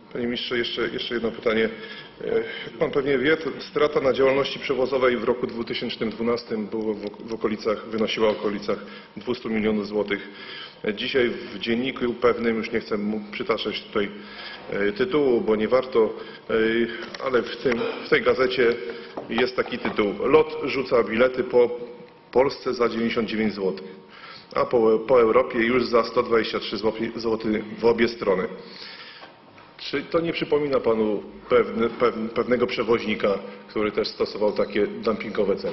Panie ministrze, jeszcze jedno pytanie. Jak pan pewnie wie, to strata na działalności przewozowej w roku 2012 wynosiła w okolicach 200 milionów złotych. Dzisiaj w dzienniku pewnym, już nie chcę mu przytaczać tutaj tytułu, bo nie warto, ale w tej gazecie jest taki tytuł: LOT rzuca bilety po Polsce za 99 zł, a po Europie już za 123 zł w obie strony. Czy to nie przypomina panu pewnego przewoźnika, który też stosował takie dumpingowe ceny?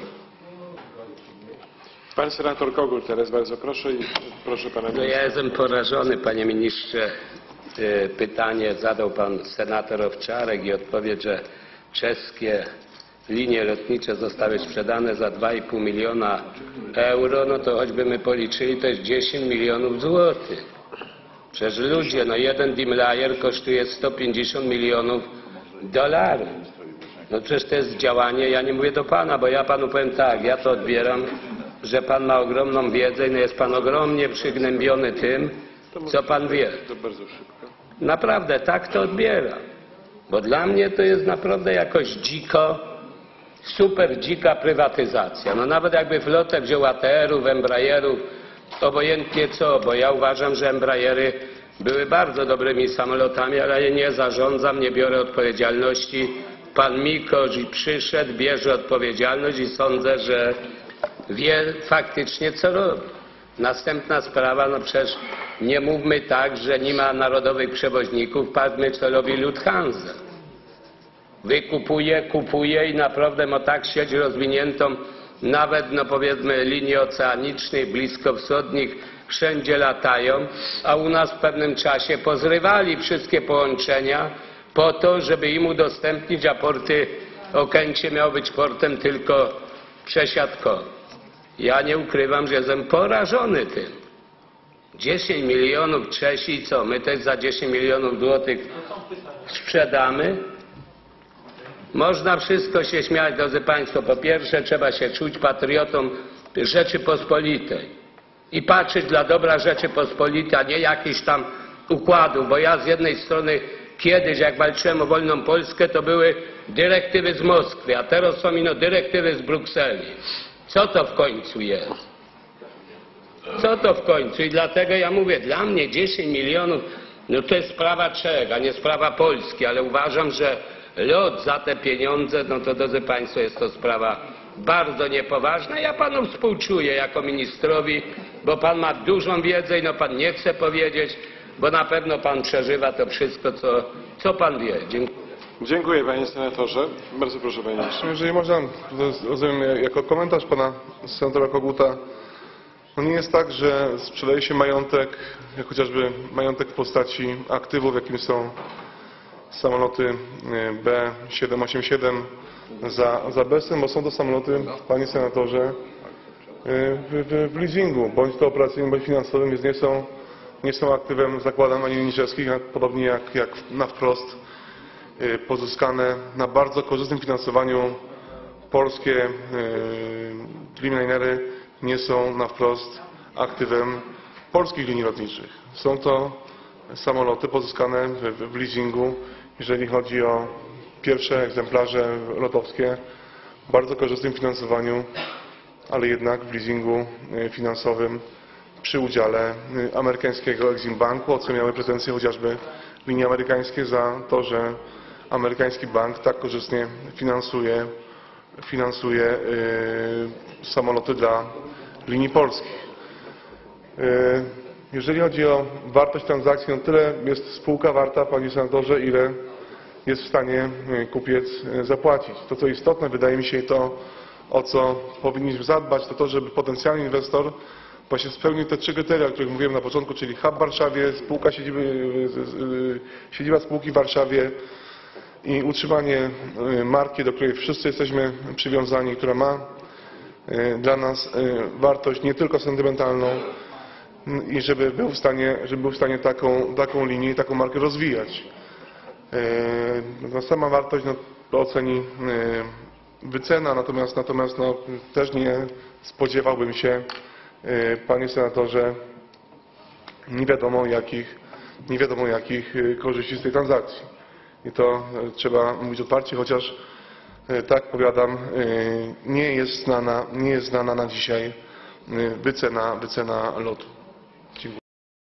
Pan senator Kogut teraz bardzo proszę i proszę pana ministra. Ja jestem porażony, panie ministrze. Pytanie zadał pan senator Owczarek i odpowiedź, że czeskie linie lotnicze zostały sprzedane za 2,5 miliona euro, no to choćby my policzyli, to jest 10 milionów złotych. Przecież ludzie, no jeden Daimler kosztuje 150 milionów dolarów. No przecież to jest działanie, ja nie mówię do pana, bo ja panu powiem tak, ja to odbieram, że pan ma ogromną wiedzę i no jest pan ogromnie przygnębiony tym, co pan wie. To bardzo szybko. Naprawdę tak to odbieram. Bo dla mnie to jest naprawdę jakoś dziko, super dzika prywatyzacja. No nawet jakby flotę wziął ATR-ów, Embraerów, obojętnie co, bo ja uważam, że Embraery były bardzo dobrymi samolotami, ale ja nie zarządzam, nie biorę odpowiedzialności. Pan Mikosz i przyszedł, bierze odpowiedzialność i sądzę, że wie faktycznie co robi. Następna sprawa, no przecież nie mówmy tak, że nie ma narodowych przewoźników, patrzmy co robi Lufthansa. Kupuje i naprawdę ma tak sieć rozwiniętą, nawet no powiedzmy linii oceanicznych, bliskowschodnich, wszędzie latają, a u nas w pewnym czasie pozrywali wszystkie połączenia po to, żeby im udostępnić, a porty Okęcie miało być portem tylko przesiadkowym. Ja nie ukrywam, że jestem porażony tym. 10 milionów Czesi, co? My też za 10 milionów złotych sprzedamy? Można wszystko się śmiać, drodzy państwo. Po pierwsze, trzeba się czuć patriotą Rzeczypospolitej i patrzeć dla dobra Rzeczypospolitej, a nie jakichś tam układów, bo ja z jednej strony kiedyś, jak walczyłem o wolną Polskę, to były dyrektywy z Moskwy, a teraz są ino dyrektywy z Brukseli. Co to w końcu jest? Co to w końcu? I dlatego ja mówię, dla mnie 10 milionów, no to jest sprawa Czech, a nie sprawa Polski, ale uważam, że lot za te pieniądze, no to drodzy państwo, jest to sprawa bardzo niepoważna. Ja panu współczuję jako ministrowi, bo pan ma dużą wiedzę i no pan nie chce powiedzieć, bo na pewno pan przeżywa to wszystko, co pan wie. Dziękuję. Dziękuję panie senatorze. Bardzo proszę panie ministrze. Jeżeli można, rozumiem, jako komentarz pana senatora Koguta, no nie jest tak, że sprzedaje się majątek, jak chociażby majątek w postaci aktywów, jakim są samoloty B787 za bezcen, bo są to samoloty, panie senatorze, w leasingu, bądź to operacyjnym, bądź finansowym, więc nie są aktywem zakładem ani niżerskich, podobnie jak na wprost pozyskane na bardzo korzystnym finansowaniu polskie Dreamlinery nie są na wprost aktywem polskich linii lotniczych. Są to samoloty pozyskane w leasingu, jeżeli chodzi o pierwsze egzemplarze lotowskie, w bardzo korzystnym finansowaniu, ale jednak w leasingu finansowym przy udziale amerykańskiego Exim Banku, o co miały pretensje chociażby linie amerykańskie za to, że amerykański bank tak korzystnie finansuje samoloty dla linii polskich. Jeżeli chodzi o wartość transakcji, no tyle jest spółka warta, panie senatorze, ile jest w stanie kupiec zapłacić. To, co istotne, wydaje mi się, to, o co powinniśmy zadbać, to to, żeby potencjalny inwestor właśnie spełnił te 3 kryteria, o których mówiłem na początku, czyli hub w Warszawie, siedziba spółki w Warszawie i utrzymanie marki, do której wszyscy jesteśmy przywiązani, która ma dla nas wartość nie tylko sentymentalną i żeby był w stanie taką linię i taką markę rozwijać. No, sama wartość to oceni wycena, natomiast no, też nie spodziewałbym się, panie senatorze, nie wiadomo jakich korzyści z tej transakcji. i to trzeba mówić otwarcie, chociaż tak powiadam, nie jest znana na dzisiaj wycena lotu. Dziękuję.